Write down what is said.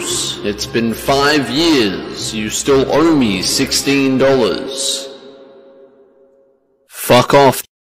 Bruce, it's been 5 years. You still owe me $16. Fuck off.